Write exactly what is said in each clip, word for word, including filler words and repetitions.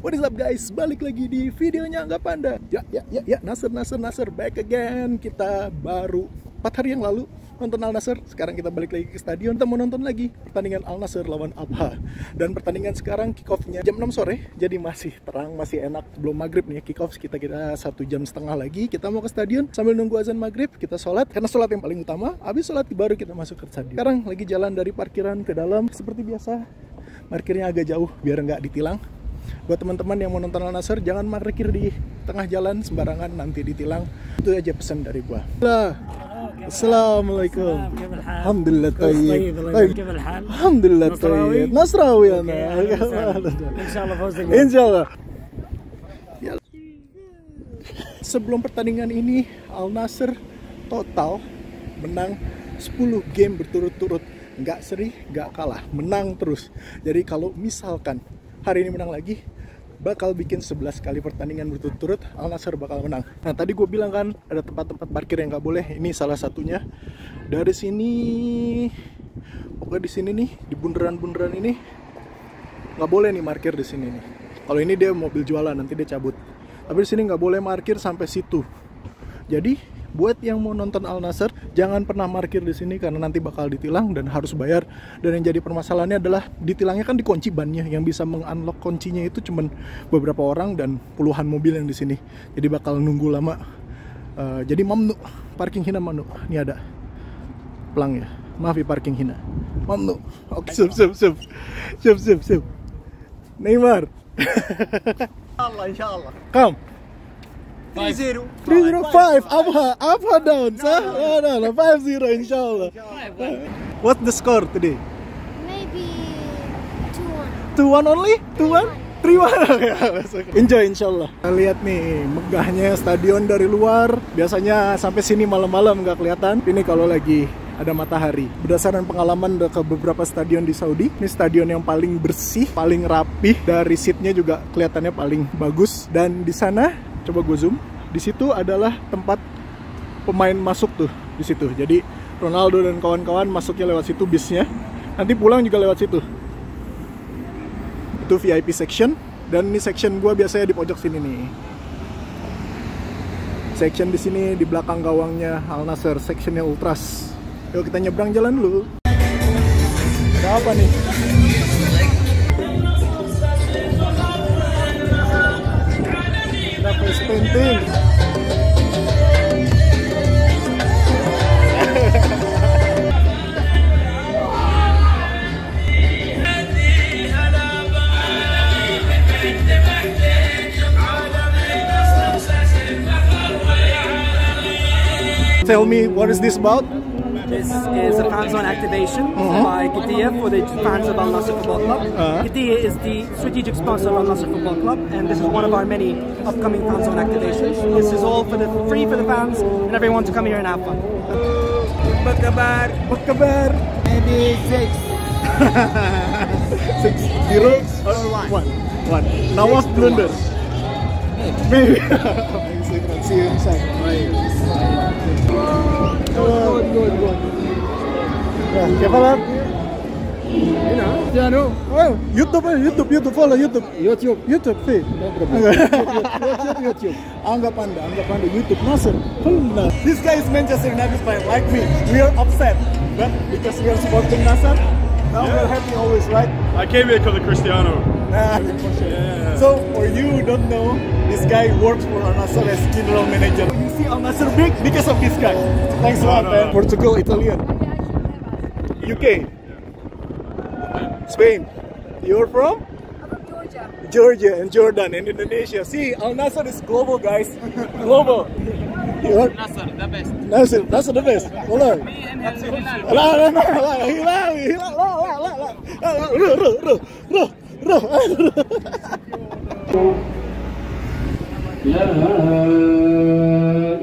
What is up guys, balik lagi di videonya nggak panda. Ya ya ya ya Nasr Nasr Nasr back again. Kita baru empat hari yang lalu nonton Al Nassr. Sekarang kita balik lagi ke stadion. Kita mau nonton lagi pertandingan Al Nassr lawan Abha. Dan pertandingan sekarang kick off-nya jam enam sore. Jadi masih terang, masih enak. Belum maghrib nih kick off. Kita kira satu jam setengah lagi. Kita mau ke stadion sambil nunggu azan maghrib. Kita sholat, karena sholat yang paling utama. Habis sholat baru kita masuk ke stadion. Sekarang lagi jalan dari parkiran ke dalam. Seperti biasa, parkirnya agak jauh biar nggak ditilang. Buat teman-teman yang mau nonton Al Nassr, jangan parkir di tengah jalan sembarangan, nanti ditilang. Itu aja pesan dari gua. Assalamualaikum. Alhamdulillah tayyib. Alhamdulillah tayyib. Nasrawi ana. Insyaallah fawzan. Insyaallah. Sebelum pertandingan ini, Al Nassr total menang sepuluh game berturut-turut. Nggak seri, nggak kalah, menang terus. Jadi kalau misalkan hari ini menang lagi, bakal bikin sebelas kali pertandingan berturut-turut, Al Nassr bakal menang. Nah tadi gue bilang kan ada tempat-tempat parkir yang nggak boleh. Ini salah satunya. Dari sini, pokoknya di sini nih, di bundaran-bundaran ini nggak boleh nih parkir di sini nih. Kalau ini dia mobil jualan, nanti dia cabut. Tapi di sini nggak boleh parkir sampai situ. Jadi buat yang mau nonton Al Nassr, jangan pernah parkir di sini karena nanti bakal ditilang dan harus bayar. Dan yang jadi permasalahannya adalah ditilangnya kan dikunci bannya. Yang bisa meng-unlock kuncinya itu cuman beberapa orang dan puluhan mobil yang di sini. Jadi bakal nunggu lama. Uh, jadi mamnu, parking hina mamnu. Ini ada pelang ya. Maaf ya parking hina. Mamnu. Oke, sip sip sip. Sip sip sip. Neymar. Allah insyaallah. Come. three zero five Abha Abha down sah no no no five zero inshallah. What's the score today? Maybe two one. two one only? two one? three one. Enjoy inshallah. Kita lihat nih megahnya stadion dari luar. Biasanya sampai sini malam-malam nggak kelihatan. Ini kalau lagi ada matahari. Berdasarkan pengalaman ke beberapa stadion di Saudi, ini stadion yang paling bersih, paling rapih. Dari seatnya juga kelihatannya paling bagus. Dan di sana, coba gue zoom. Di situ adalah tempat pemain masuk tuh di situ. Jadi Ronaldo dan kawan-kawan masuknya lewat situ bisnya. Nanti pulang juga lewat situ. Itu V I P section. Dan ini section gue biasanya di pojok sini nih. Section di sini di belakang gawangnya Al Nassr, sectionnya Ultras. Yuk kita nyebrang jalan dulu. Ada apa nih? Ada face painting. Tell me, what is this about? This is a fan zone activation uh-huh. by Qiddiya for the fans of Al Nassr Football Club. Uh-huh. Qiddiya is the strategic sponsor of Al Nassr Football Club, and this is one of our many upcoming fan zone activations. This is all for the free for the fans and everyone to come here and have fun. Bakabar, Bakabar. Maybe six. Six zero or one. One. One. Nawas blunder. Maybe. See you inside. Good, good, good. Yeah, كيف حالك؟ هنا جانو. Oh, YouTube, YouTube, YouTube, follow YouTube. YouTube. YouTube, see. YouTube, YouTube. Anggap anda, anggap anda YouTube Nassr. This guy is Manchester United fan like me. We are upset, but because we are supporting Nassr, now yeah. we are happy always, right? I came here because of Cristiano. Nah, yeah. So for you who don't know, this guy works for Al Nassr as general manager. You see Al Nassr big because of this guy. Thanks a lot, no, no, man. No. Portugal, Italian, U K, Spain. You're from? Georgia. Georgia and Jordan and Indonesia. See, Al Nassr is global, guys. Global. You're Nassr, the best. Nassr, Nassr the best. Hold on. Me and Hilal. La la la la Hilal, Hilal, la la la la. Ro ro ro ro ro. La ilaha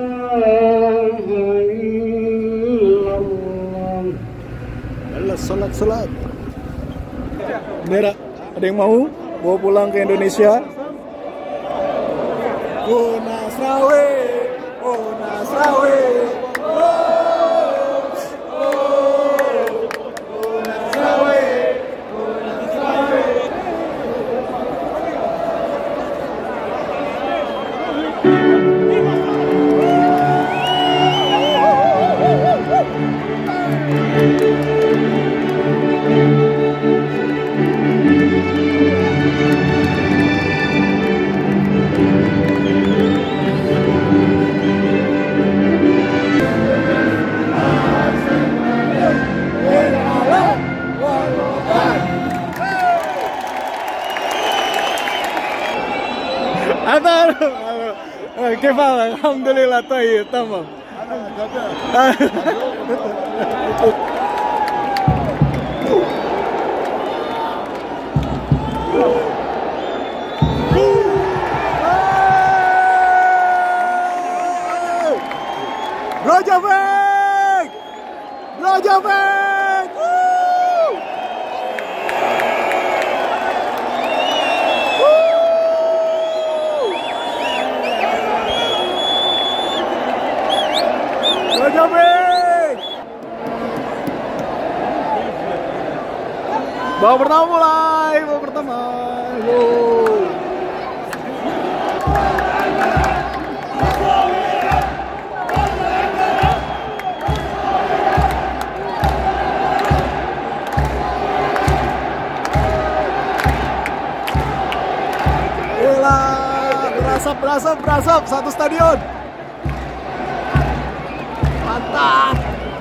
illallah. Allah salat salat. Bendera, ada yang mau bawa pulang ke Indonesia? Oh Nasrawi, oh Nasrawi, oh, oh, oh Nasrawi, oh Nasrawi. Atar. Kefal, alhamdulillah tayyib, tamam. Brozovic! Brozovic! Woo! Brozovic! Babak pertama mulai, babak pertama. Wow. Berasap, berasap, berasap, satu stadion. Mantap.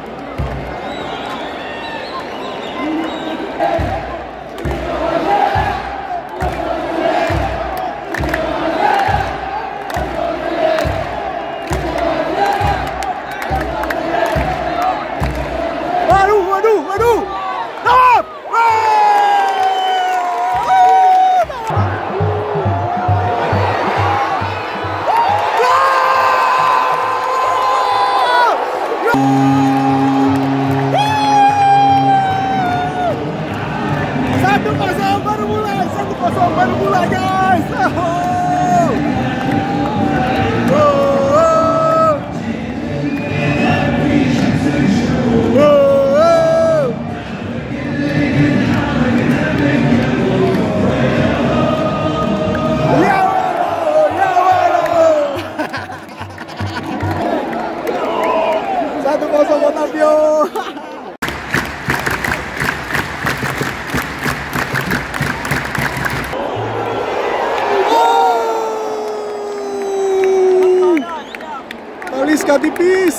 Waduh, waduh, waduh. Stop! Satu kosong baru mulai, satu kosong baru mulai guys. Oh. Oh. Oh. Oh. Ya waduh, ya waduh. Satu kosong Otavio. Talisca tipis.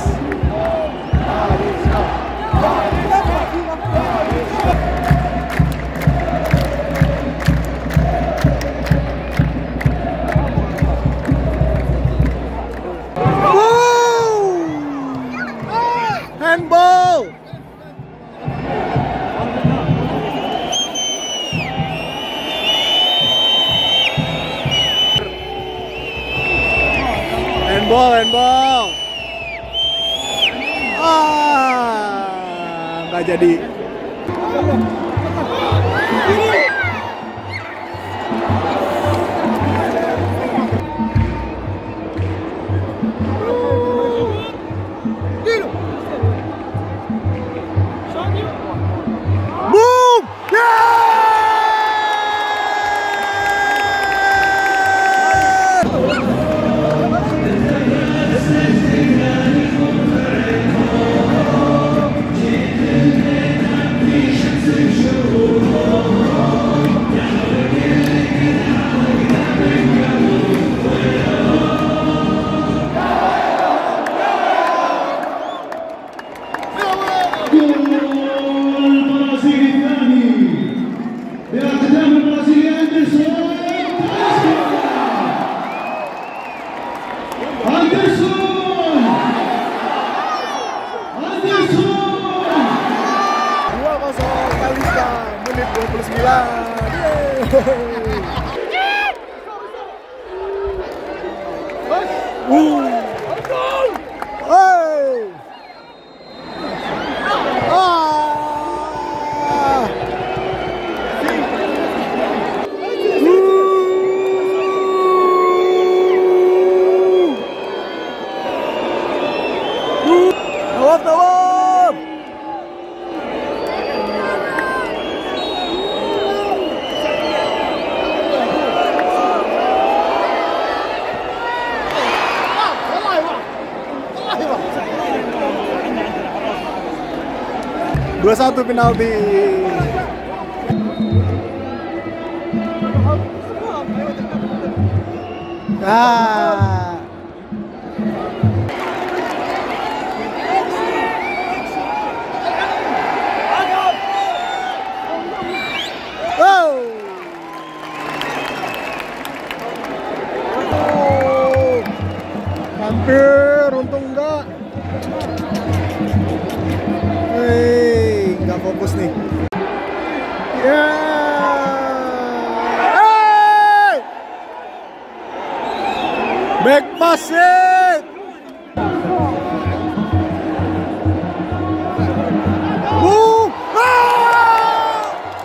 Handball. Handball, handball. Ah, nggak jadi. Boom! Yeah! dua kosong Talisca, menit dua puluh sembilan. Uh. Hey. Ah. Tawaf, tawaf. dua satu penalti. Ah. Oh. Hampir, untung enggak. Hei, nggak fokus nih. Ya. Hey! Back pass it. Woo! Ah!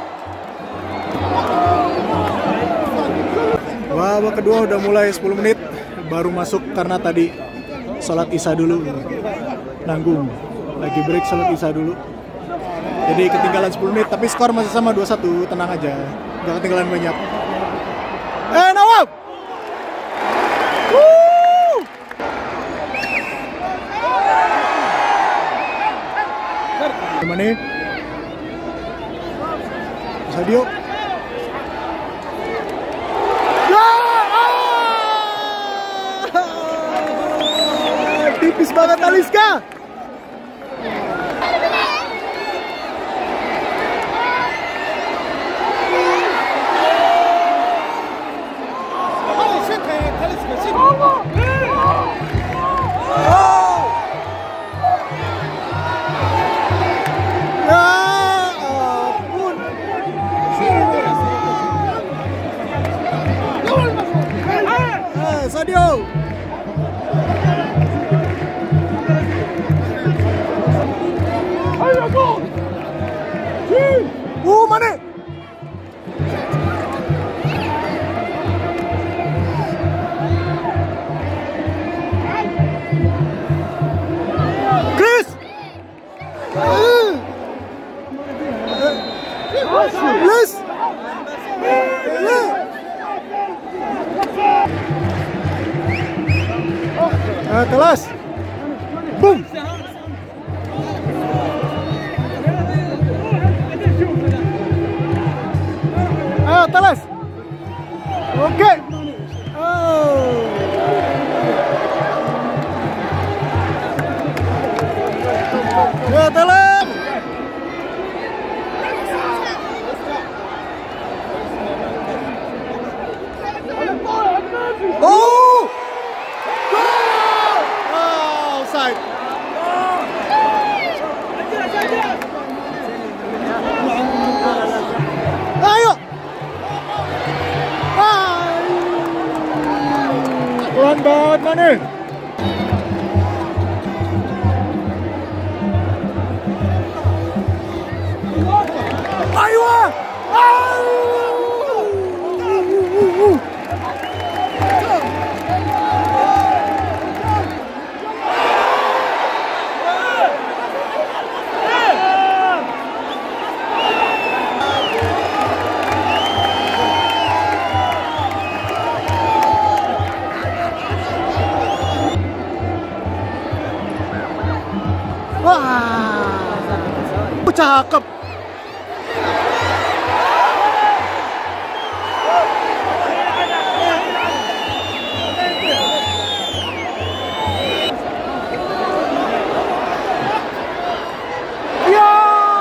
Babak kedua udah mulai sepuluh menit. Baru masuk karena tadi sholat isya dulu. Nanggung. Lagi break sholat isya dulu. Jadi ketinggalan sepuluh menit, tapi skor masih sama dua satu, tenang aja. Gak ketinggalan banyak. Eh, Nawab! Woo! Gimana nih? Sadio. Ya! Ah! Tipis banget Aliska. Sadio. Ayo go. Uh, Mane. Chris. Chris. Ah, telas. Boom. Ah, telas. Oke. Oh. Ya, telas. Oh. Ayo. Pelan banget Mane. Ayo. Wah, cakep. Ya,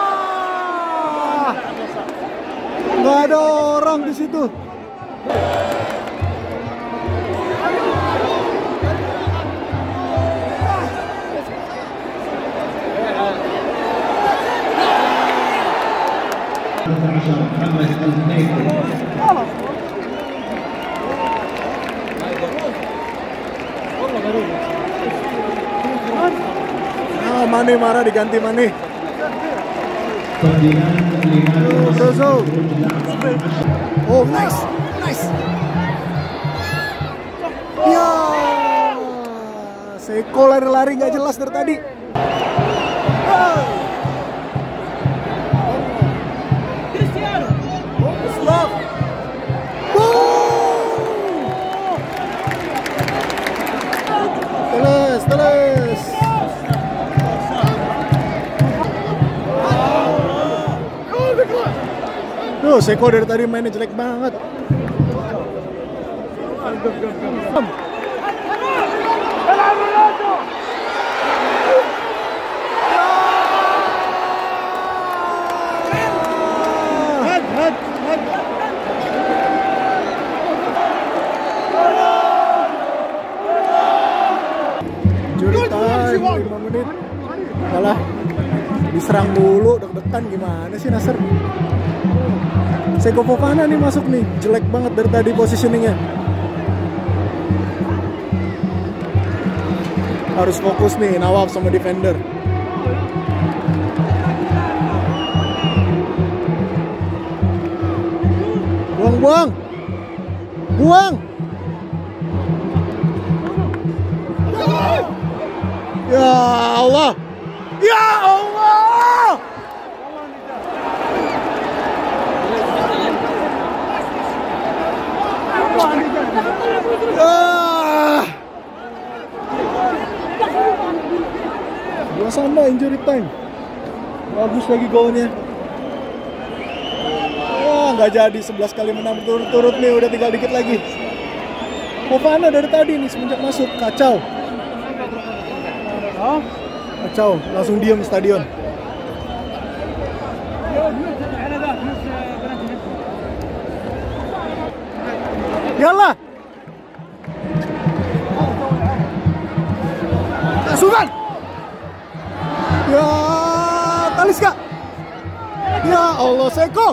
nggak ada orang di situ. Ah, Mane marah diganti Mane. So, so. Oh, nice, nice. Ya, Seko lari-lari nggak jelas dari tadi. Teles, teles. Tuh, Seko dari tadi mainnya jelek banget. diserang dulu, deg-degan gimana sih Nasr? Seko Fofana nih masuk nih, jelek banget dari tadi positioningnya. Harus fokus nih Nawaf sama defender. Buang, buang, buang. Ya Allah, ya Allah. Ah. Dua sama injury time. Bagus lagi golnya. Wah, nggak jadi sebelas kali menang berturut-turut nih, udah tinggal dikit lagi. Fofana dari tadi nih semenjak masuk kacau. Kacau, langsung diem stadion. Yalah. Sultan. Ya, Talisca. Ya Allah, Seko.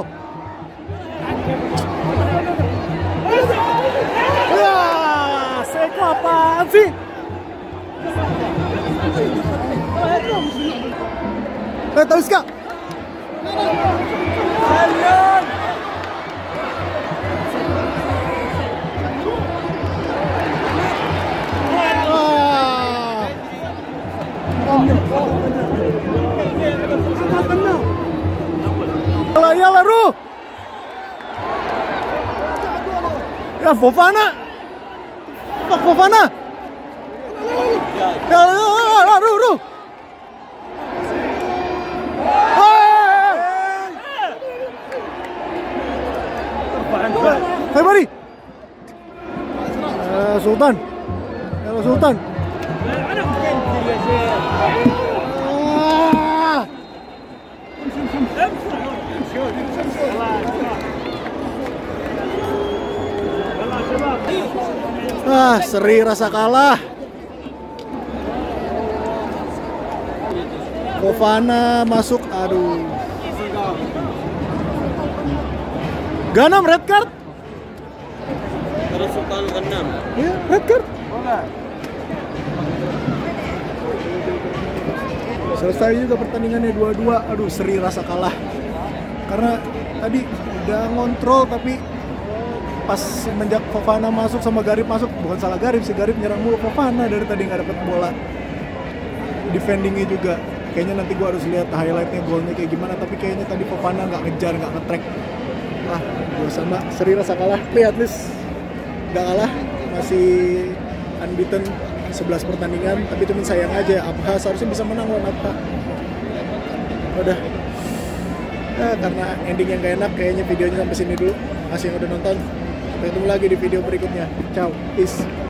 Ya, Seko apaan sih? Eh, Talisca. Sayang. Yalah, yalah, Ru. Ya, Fofana. Fuck, Fofana. Yalah, yalah, Ru, Ru. Hai, Bari. Eh, Sultan. Yalah, Sultan. Ah, seri rasa kalah. Fofana masuk, aduh. Ganam red card. Terus Sultan enam. Iya, red card. Selesai juga pertandingannya dua dua. Aduh, seri rasa kalah. Karena tadi udah ngontrol tapi pas semenjak Fofana masuk sama Garib masuk, bukan salah Garib sih, Garib nyerang mulu Fofana dari tadi nggak dapet bola. Defendingnya juga kayaknya nanti gua harus lihat highlightnya golnya kayak gimana, tapi kayaknya tadi Fofana nggak ngejar, nggak nge-track. Ah, dua sama, seri rasa kalah. Tapi at least nggak kalah, masih unbeaten sebelas pertandingan. Tapi temen sayang aja, Abha seharusnya bisa menang lawan Abha. Udah. Ya, karena ending yang gak enak, kayaknya videonya sampai sini dulu. Makasih yang udah nonton. Sampai ketemu lagi di video berikutnya. Ciao, peace.